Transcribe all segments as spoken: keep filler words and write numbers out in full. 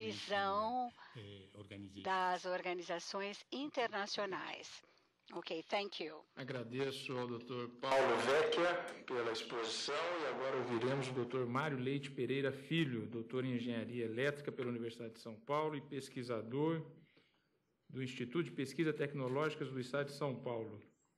visão das organizações internacionais. Ok, thank you. Agradeço ao doutor Paulo Vecchia pela exposição e agora ouviremos o doutor Mário Leite Pereira Filho, doutor em Engenharia Elétrica pela Universidade de São Paulo e pesquisador do Instituto de Pesquisa Tecnológicas do Estado de São Paulo.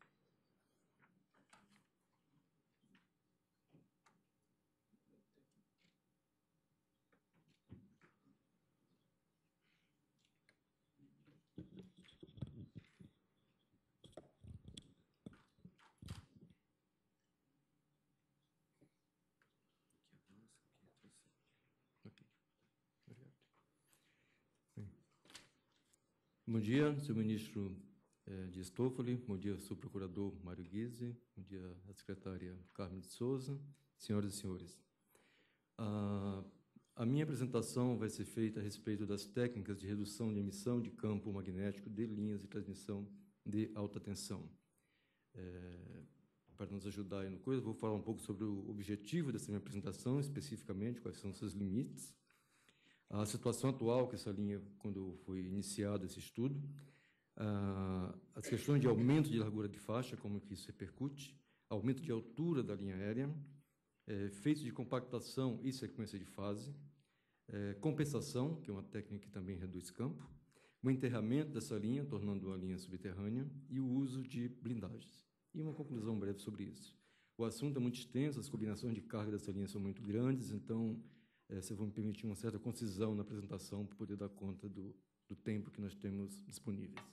Bom dia, senhor ministro eh, Dias Toffoli, bom dia, senhor procurador Mário Guise, bom dia, a secretária Carmen de Souza, senhoras e senhores. Ah, a minha apresentação vai ser feita a respeito das técnicas de redução de emissão de campo magnético de linhas de transmissão de alta tensão. É, para nos ajudar aí no coisa, vou falar um pouco sobre o objetivo dessa minha apresentação, especificamente, quais são os seus limites, a situação atual que essa linha, quando foi iniciado esse estudo, uh, as questões de aumento de largura de faixa, como que isso repercute, aumento de altura da linha aérea, eh, efeitos de compactação e sequência de fase, eh, compensação, que é uma técnica que também reduz campo, o enterramento dessa linha, tornando a linha subterrânea, e o uso de blindagens. E uma conclusão breve sobre isso. O assunto é muito extenso, as combinações de carga dessa linha são muito grandes, então É, se vão me permitir uma certa concisão na apresentação para poder dar conta do, do tempo que nós temos disponíveis.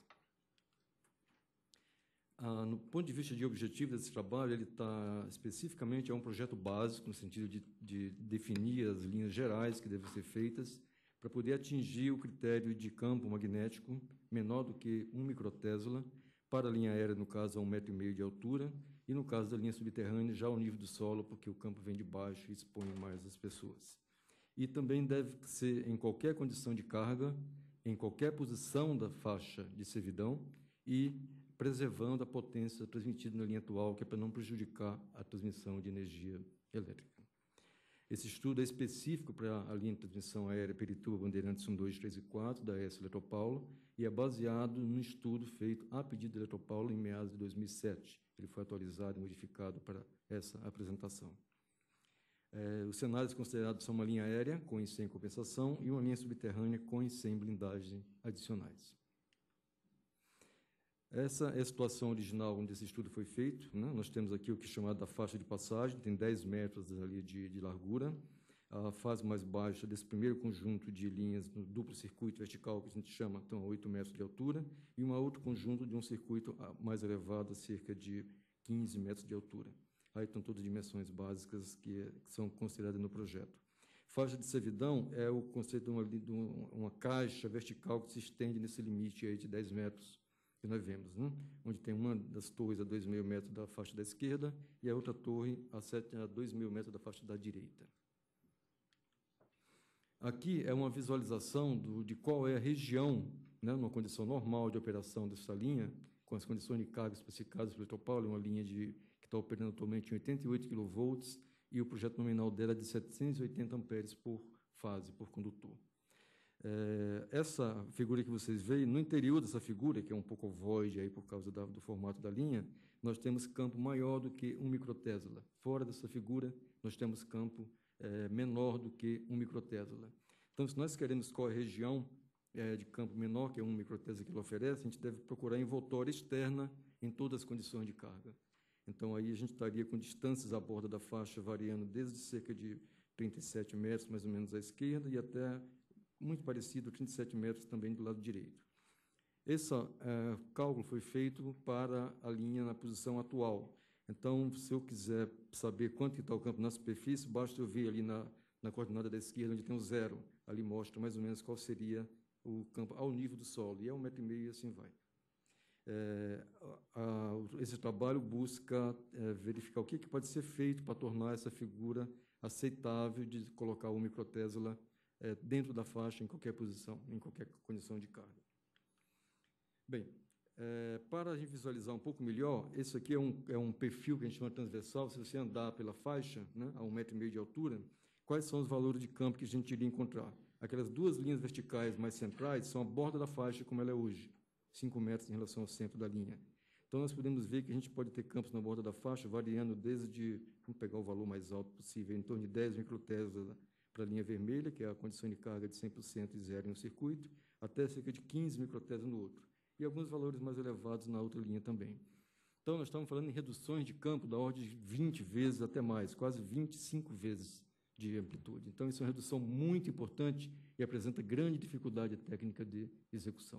Ah, no ponto de vista de objetivo desse trabalho, ele está especificamente é um projeto básico, no sentido de, de definir as linhas gerais que devem ser feitas para poder atingir o critério de campo magnético menor do que um microtesla para a linha aérea, no caso, a um metro e meio de altura, e, no caso da linha subterrânea, já ao nível do solo, porque o campo vem de baixo e expõe mais as pessoas. E também deve ser em qualquer condição de carga, em qualquer posição da faixa de servidão e preservando a potência transmitida na linha atual, que é para não prejudicar a transmissão de energia elétrica. Esse estudo é específico para a linha de transmissão aérea Perituba Bandeirantes um, dois, três e quatro, da A E S Eletropaulo, e é baseado num estudo feito a pedido da Eletropaulo em meados de dois mil e sete. Ele foi atualizado e modificado para essa apresentação. É, os cenários considerados são uma linha aérea com e sem compensação e uma linha subterrânea com e sem blindagem adicionais. Essa é a situação original onde esse estudo foi feito, né? Nós temos aqui o que é chamado da faixa de passagem, tem dez metros ali de, de largura. A fase mais baixa desse primeiro conjunto de linhas no duplo circuito vertical, que a gente chama, então, a oito metros de altura, e um outro conjunto de um circuito mais elevado, a cerca de quinze metros de altura. Aí estão todas as dimensões básicas que, que são consideradas no projeto. Faixa de servidão é o conceito de uma, de uma caixa vertical que se estende nesse limite aí de dez metros que nós vemos, né? Onde tem uma das torres a dois vírgula cinco metros da faixa da esquerda e a outra torre a, a dois vírgula cinco metros da faixa da direita. Aqui é uma visualização do, de qual é a região, né, numa condição normal de operação dessa linha, com as condições de carga especificadas pelo Eletropaulo, uma linha de, que está operando atualmente em oitenta e oito quilovolts, e o projeto nominal dela é de setecentos e oitenta amperes por fase, por condutor. É, essa figura que vocês veem, no interior dessa figura, que é um pouco ovoide aí por causa da, do formato da linha, nós temos campo maior do que um microtesla. Fora dessa figura, nós temos campo é, menor do que um microtesla. Então, se nós queremos qual é a região é, de campo menor, que é um microtesla que ele oferece, a gente deve procurar envoltória externa em todas as condições de carga. Então, aí a gente estaria com distâncias à borda da faixa variando desde cerca de trinta e sete metros, mais ou menos, à esquerda, e até muito parecido, trinta e sete metros também do lado direito. Esse é, cálculo foi feito para a linha na posição atual. Então, se eu quiser saber quanto está o campo na superfície, basta eu ver ali na, na coordenada da esquerda, onde tem o zero. Ali mostra mais ou menos qual seria o campo ao nível do solo, e é um metro e meio e assim vai. É, a, a, esse trabalho busca é, verificar o que, que pode ser feito para tornar essa figura aceitável de colocar o microtesla é, dentro da faixa, em qualquer posição, em qualquer condição de carga. Bem, é, para a gente visualizar um pouco melhor, esse aqui é um, é um perfil que a gente chama transversal. Se você andar pela faixa, né, a um metro e meio de altura, quais são os valores de campo que a gente iria encontrar? aquelas duas linhas verticais mais centrais são a borda da faixa, como ela é hoje, cinco metros em relação ao centro da linha. Então, nós podemos ver que a gente pode ter campos na borda da faixa variando desde, vamos pegar o valor mais alto possível, em torno de dez microtesla para a linha vermelha, que é a condição de carga de cem por cento e zero em um circuito, até cerca de quinze microtesla no outro, e alguns valores mais elevados na outra linha também. Então, nós estamos falando em reduções de campo da ordem de vinte vezes até mais, quase vinte e cinco vezes de amplitude. Então, isso é uma redução muito importante e apresenta grande dificuldade técnica de execução.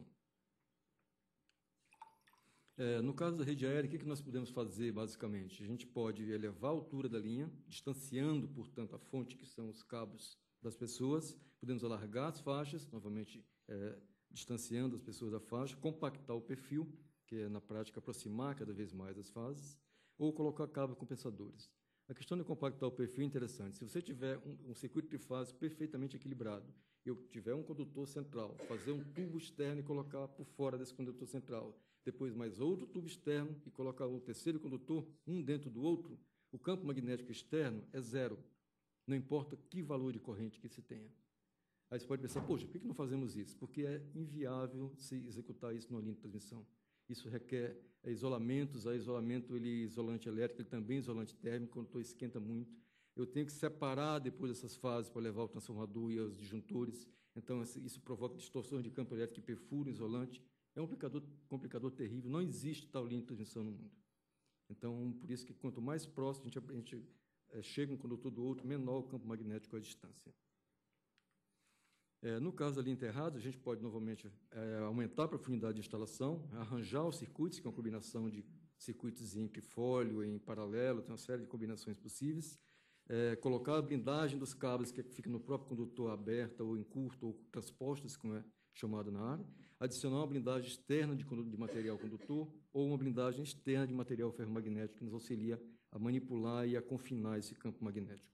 É, no caso da rede aérea, o que, que nós podemos fazer, basicamente? A gente pode elevar a altura da linha, distanciando, portanto, a fonte, que são os cabos das pessoas, podemos alargar as faixas, novamente, é, distanciando as pessoas da faixa, compactar o perfil, que é, na prática, aproximar cada vez mais as fases, ou colocar cabos compensadores. A questão de compactar o perfil é interessante. Se você tiver um, um circuito de fase perfeitamente equilibrado, eu tiver um condutor central, fazer um tubo externo e colocar por fora desse condutor central, depois mais outro tubo externo e colocar o terceiro condutor, um dentro do outro, o campo magnético externo é zero, não importa que valor de corrente que se tenha. Aí você pode pensar, poxa, por que não fazemos isso? Porque é inviável se executar isso numa linha de transmissão. Isso requer é, isolamentos, a isolamento, ele isolante elétrico, ele também é isolante térmico, quando o condutor esquenta muito. Eu tenho que separar depois essas fases para levar o transformador e os disjuntores, então isso provoca distorções de campo elétrico que perfuram o isolante. É um complicador, complicador terrível, não existe tal linha de transmissão no mundo. Então, por isso que quanto mais próximo a gente, a gente é, chega um condutor do outro, menor o campo magnético à distância. É, no caso da linha enterrada, a gente pode, novamente, é, aumentar a profundidade de instalação, arranjar os circuitos, que é uma combinação de circuitos em trifólio, em paralelo, tem uma série de combinações possíveis, é, colocar a blindagem dos cabos que fica no próprio condutor aberta ou em curto, ou transpostas, como é chamado na área, adicionar uma blindagem externa de, de material condutor ou uma blindagem externa de material ferromagnético que nos auxilia a manipular e a confinar esse campo magnético.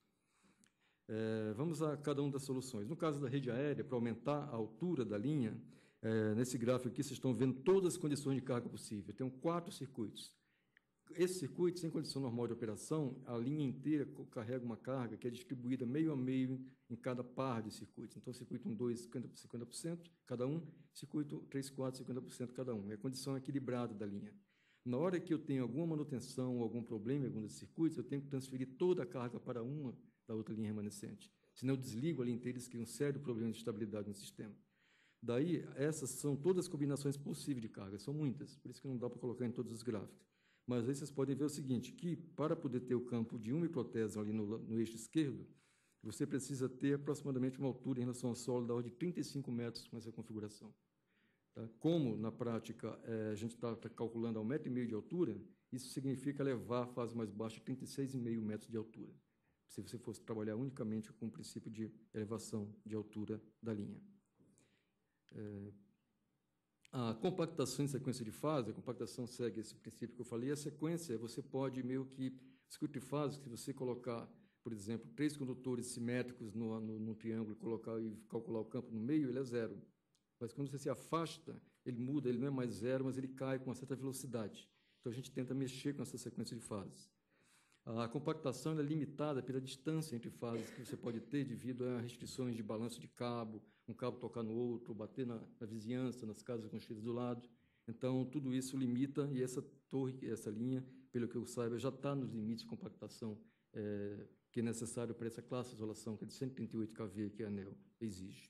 É, vamos a cada uma das soluções. No caso da rede aérea, para aumentar a altura da linha, é, nesse gráfico aqui vocês estão vendo todas as condições de carga possível. Eu tenho quatro circuitos. Esse circuito, sem condição normal de operação, a linha inteira carrega uma carga que é distribuída meio a meio em cada par de circuitos. Então, circuito um, dois, cinquenta por cento cada um, circuito três, quatro, cinquenta por cento cada um. É a condição equilibrada da linha. Na hora que eu tenho alguma manutenção ou algum problema em algum desses circuitos, eu tenho que transferir toda a carga para uma da outra linha remanescente. Senão eu desligo a linha inteira e isso cria um sério problema de estabilidade no sistema. Daí, essas são todas as combinações possíveis de carga, são muitas, por isso que não dá para colocar em todos os gráficos. Mas aí vocês podem ver o seguinte, que para poder ter o campo de um microtesla ali no, no eixo esquerdo, você precisa ter aproximadamente uma altura em relação ao solo da ordem de trinta e cinco metros com essa configuração. Tá? Como, na prática, é, a gente está tá calculando a um metro e meio de altura, isso significa levar a fase mais baixa de trinta e seis vírgula cinco metros de altura, se você fosse trabalhar unicamente com o princípio de elevação de altura da linha. É, a compactação em sequência de fase, a compactação segue esse princípio que eu falei, a sequência você pode meio que, circuito de fase, se você colocar, por exemplo, três condutores simétricos no, no, no triângulo colocar, e calcular o campo no meio, ele é zero. Mas quando você se afasta, ele muda, ele não é mais zero, mas ele cai com uma certa velocidade. Então, a gente tenta mexer com essa sequência de fases. A compactação é limitada pela distância entre fases que você pode ter devido a restrições de balanço de cabo, um cabo tocar no outro, bater na, na vizinhança, nas casas construídas do lado. Então, tudo isso limita, e essa torre, essa linha, pelo que eu saiba, já está nos limites de compactação é, que é necessário para essa classe de isolação, que é de cento e trinta e oito kV, que a ANEEL exige.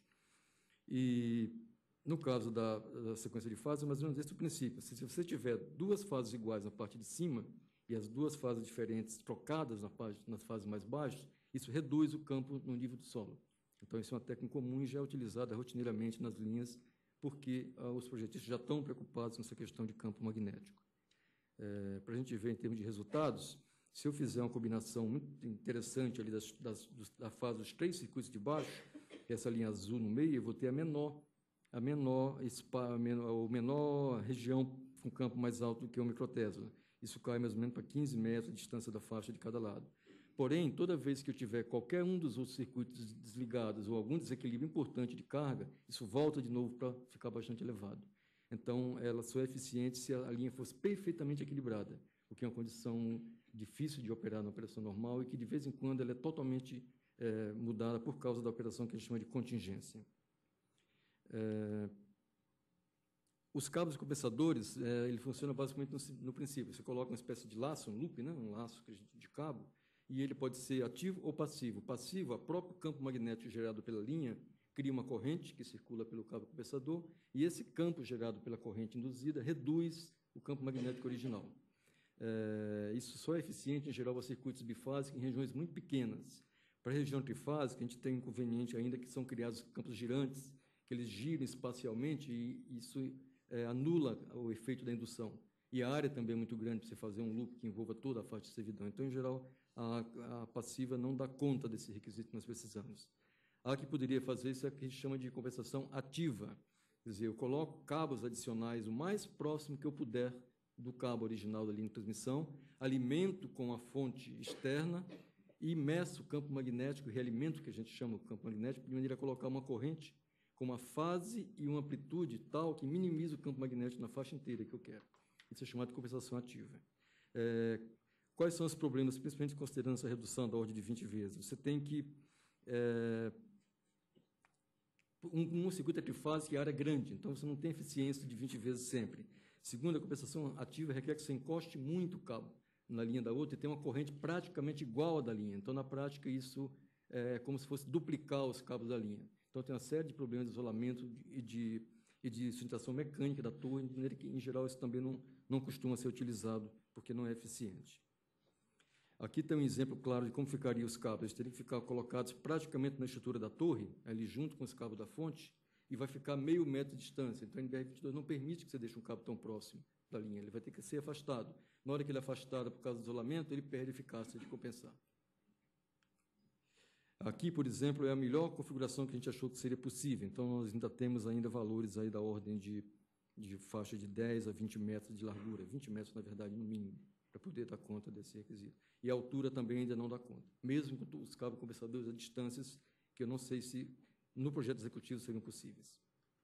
E, no caso da, da sequência de fases, é mais ou menos esse o princípio. Se, se você tiver duas fases iguais na parte de cima, e as duas fases diferentes trocadas na fase, nas fases mais baixas, isso reduz o campo no nível do solo. Então, isso é uma técnica comum e já é utilizada rotineiramente nas linhas, porque ah, os projetistas já estão preocupados com essa questão de campo magnético. É, para a gente ver em termos de resultados, se eu fizer uma combinação muito interessante ali das, das, dos, da fase dos três circuitos de baixo, essa linha azul no meio, eu vou ter a menor, a menor, a menor, a menor região com campo mais alto do que o microtesla. Isso cai mais ou menos para quinze metros de distância da faixa de cada lado. Porém, toda vez que eu tiver qualquer um dos outros circuitos desligados ou algum desequilíbrio importante de carga, isso volta de novo para ficar bastante elevado. Então, ela só é eficiente se a linha fosse perfeitamente equilibrada, o que é uma condição difícil de operar na operação normal e que, de vez em quando, ela é totalmente é, mudada por causa da operação que a gente chama de contingência. É, os cabos compensadores, é, ele funciona basicamente no, no princípio. Você coloca uma espécie de laço, um loop, né, um laço de cabo, e ele pode ser ativo ou passivo. Passivo, o próprio campo magnético gerado pela linha cria uma corrente que circula pelo cabo compensador, e esse campo gerado pela corrente induzida reduz o campo magnético original. É, isso só é eficiente, em geral, para circuitos bifásicos em regiões muito pequenas. Para a região trifásica, a gente tem um inconveniente ainda que são criados campos girantes, que eles giram espacialmente e isso é, anula o efeito da indução. E a área também é muito grande para você fazer um loop que envolva toda a faixa de servidão. Então, em geral, a, a passiva não dá conta desse requisito que nós precisamos. A que poderia fazer isso é o que a gente chama de compensação ativa. Quer dizer, eu coloco cabos adicionais o mais próximo que eu puder do cabo original da linha de transmissão, alimento com a fonte externa e meço o campo magnético, realimento, que a gente chama o campo magnético, de maneira a colocar uma corrente com uma fase e uma amplitude tal que minimiza o campo magnético na faixa inteira que eu quero. Isso é chamado de compensação ativa. É, quais são os problemas, principalmente considerando essa redução da ordem de vinte vezes? Você tem que... É, um, um circuito trifásico e área grande, então você não tem eficiência de vinte vezes sempre. Segundo, a compensação ativa requer que você encoste muito o cabo na linha da outra e tenha uma corrente praticamente igual à da linha. Então, na prática, isso é como se fosse duplicar os cabos da linha. Então, tem uma série de problemas de isolamento e de, e de sustentação mecânica da torre, de maneira que, em geral, isso também não, não costuma ser utilizado, porque não é eficiente. Aqui tem um exemplo claro de como ficariam os cabos. Eles teriam que ficar colocados praticamente na estrutura da torre, ali junto com os cabos da fonte, e vai ficar meio metro de distância. Então, a N B R vinte e dois não permite que você deixe um cabo tão próximo da linha. Ele vai ter que ser afastado. Na hora que ele é afastado por causa do isolamento, ele perde a eficácia de compensar. Aqui, por exemplo, é a melhor configuração que a gente achou que seria possível. Então, nós ainda temos ainda valores aí da ordem de, de faixa de dez a vinte metros de largura. vinte metros, na verdade, no mínimo, para poder dar conta desse requisito. E a altura também ainda não dá conta. Mesmo com os cabos compensadores a distâncias que eu não sei se no projeto executivo seriam possíveis.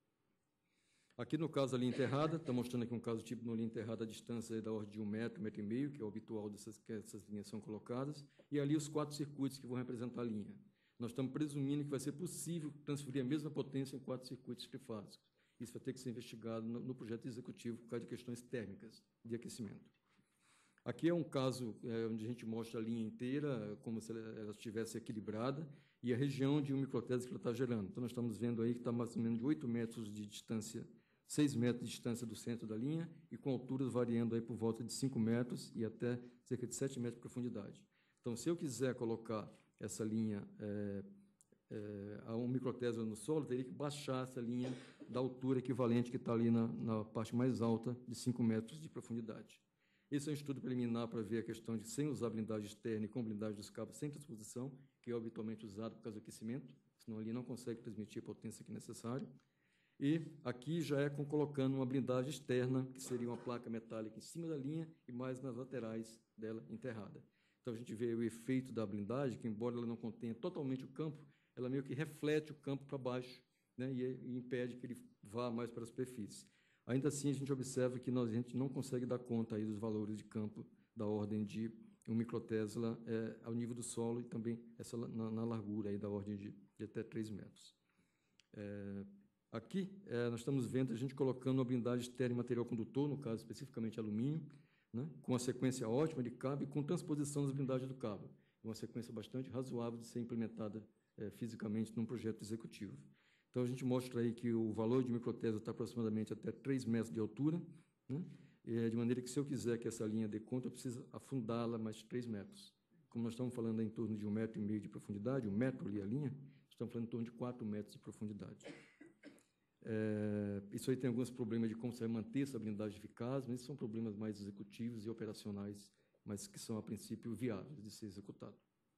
Aqui, no caso da linha enterrada, está mostrando aqui um caso tipo de linha enterrada, a distância é da ordem de um metro, um metro e meio, que é o habitual dessas, que essas linhas são colocadas, e ali os quatro circuitos que vão representar a linha. Nós estamos presumindo que vai ser possível transferir a mesma potência em quatro circuitos trifásicos. Isso vai ter que ser investigado no, no projeto executivo por causa de questões térmicas de aquecimento. Aqui é um caso é, onde a gente mostra a linha inteira, como se ela, ela estivesse equilibrada, e a região de um microtésio que ela está gerando. Então, nós estamos vendo aí que está mais ou menos de oito metros de distância, seis metros de distância do centro da linha, e com alturas variando aí por volta de cinco metros e até cerca de sete metros de profundidade. Então, se eu quiser colocar essa linha é, é, a um microtésio no solo, teria que baixar essa linha da altura equivalente que está ali na, na parte mais alta de cinco metros de profundidade. Esse é um estudo preliminar para ver a questão de sem usar blindagem externa e com blindagem dos cabos sem transposição, que é habitualmente usado por causa do aquecimento, senão ali não consegue transmitir a potência que é necessária. E aqui já é com, colocando uma blindagem externa, que seria uma placa metálica em cima da linha e mais nas laterais dela enterrada. Então, a gente vê o efeito da blindagem, que embora ela não contenha totalmente o campo, ela meio que reflete o campo para baixo, né, e, e impede que ele vá mais para a superfície. Ainda assim, a gente observa que nós, a gente não consegue dar conta aí dos valores de campo da ordem de um microtesla é, ao nível do solo e também essa, na, na largura aí da ordem de, de até três metros. É, aqui, é, nós estamos vendo a gente colocando uma blindagem externa em material condutor, no caso especificamente alumínio, né, com uma sequência ótima de cabo e com transposição das blindagens do cabo. Uma sequência bastante razoável de ser implementada é, fisicamente num projeto executivo. Então, a gente mostra aí que o valor de microtesla está aproximadamente até três metros de altura, né? É, de maneira que, se eu quiser que essa linha dê conta, eu preciso afundá-la mais três metros. Como nós estamos falando em torno de um metro e meio de profundidade, um metro ali a linha, estamos falando em torno de quatro metros de profundidade. É, isso aí tem alguns problemas de como você vai manter essa blindagem eficaz, mas esses são problemas mais executivos e operacionais, mas que são, a princípio, viáveis de ser executado.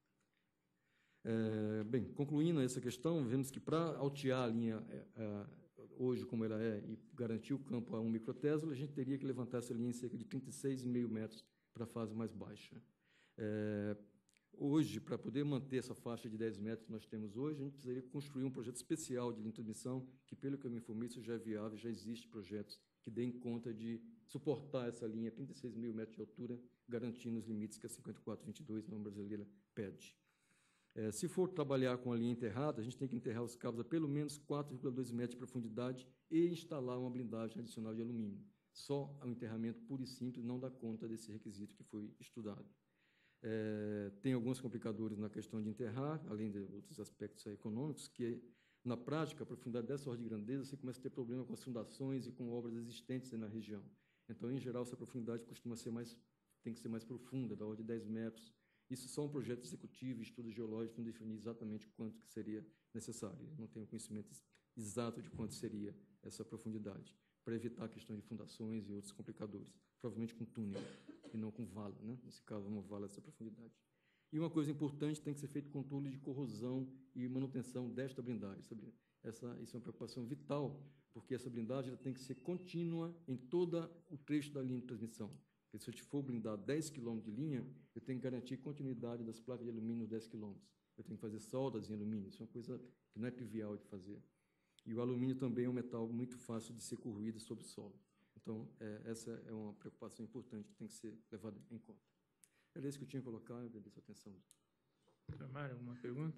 É, bem, concluindo essa questão, vemos que para altear a linha é, é, hoje como ela é e garantir o campo a um microtesla, a gente teria que levantar essa linha em cerca de trinta e seis vírgula cinco metros para a fase mais baixa. É, hoje, para poder manter essa faixa de dez metros que nós temos hoje, a gente precisaria construir um projeto especial de linha de transmissão, que, pelo que eu me informei, isso já é viável, já existem projetos que deem conta de suportar essa linha a trinta e seis mil metros de altura, garantindo os limites que a cinquenta e quatro vinte e dois, norma brasileira, pede. É, se for trabalhar com a linha enterrada, a gente tem que enterrar os cabos a pelo menos quatro vírgula dois metros de profundidade e instalar uma blindagem adicional de alumínio. Só o enterramento puro e simples não dá conta desse requisito que foi estudado. É, tem alguns complicadores na questão de enterrar, além de outros aspectos econômicos, que, na prática, a profundidade dessa ordem de grandeza, você começa a ter problema com as fundações e com obras existentes na região. Então, em geral, essa profundidade costuma ser mais, tem que ser mais profunda, da ordem de dez metros. Isso só um projeto executivo, estudos geológicos não definir exatamente quanto que seria necessário. Eu não tenho conhecimento exato de quanto seria essa profundidade, para evitar a questão de fundações e outros complicadores, provavelmente com túnel e não com vala, né? Nesse caso, uma vala dessa profundidade. E uma coisa importante, tem que ser feito controle de corrosão e manutenção desta blindagem. Essa, isso é uma preocupação vital, porque essa blindagem ela tem que ser contínua em todo o trecho da linha de transmissão. Porque se eu for blindar dez quilômetros de linha, eu tenho que garantir continuidade das placas de alumínio dez quilômetros. Eu tenho que fazer soldas em alumínio, isso é uma coisa que não é trivial de fazer. E o alumínio também é um metal muito fácil de ser corroído sob o solo. Então, é, essa é uma preocupação importante que tem que ser levada em conta. Era isso que eu tinha que colocar, eu agradeço a atenção. Mário, alguma pergunta?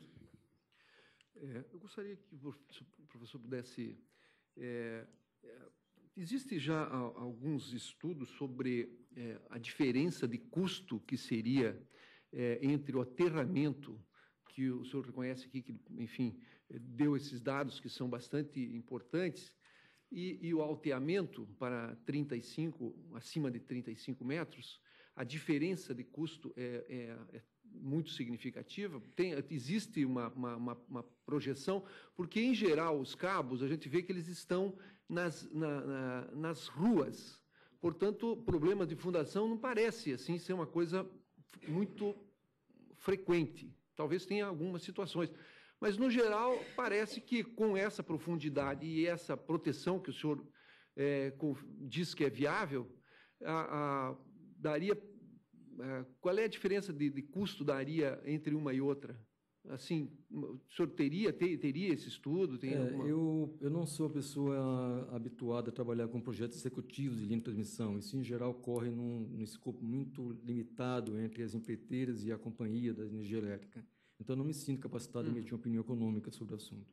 É, eu gostaria que o professor pudesse... É, é, existe já a, alguns estudos sobre é, a diferença de custo que seria é, entre o aterramento, que o senhor reconhece aqui, que, enfim, deu esses dados que são bastante importantes, e, e o alteamento para trinta e cinco, acima de trinta e cinco metros, a diferença de custo é, é, é muito significativa. Tem, existe uma, uma, uma projeção, porque, em geral, os cabos, a gente vê que eles estão nas, na, na, nas ruas. Portanto, o problema de fundação não parece assim ser uma coisa muito frequente. Talvez tenha algumas situações. Mas, no geral, parece que, com essa profundidade e essa proteção que o senhor é, diz que é viável, a, a, daria... A, qual é a diferença de, de custo daria entre uma e outra? Assim, o senhor teria, ter, teria esse estudo? Tem é, alguma... eu, eu não sou a pessoa habituada a trabalhar com projetos executivos de linha de transmissão. Isso, em geral, ocorre num, num escopo muito limitado entre as empreiteiras e a companhia da energia elétrica. Então, não me sinto capacitado hum. a emitir uma opinião econômica sobre o assunto.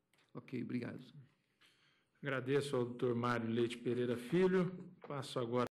Ok, obrigado. Agradeço ao doutor Mário Leite Pereira Filho. Passo agora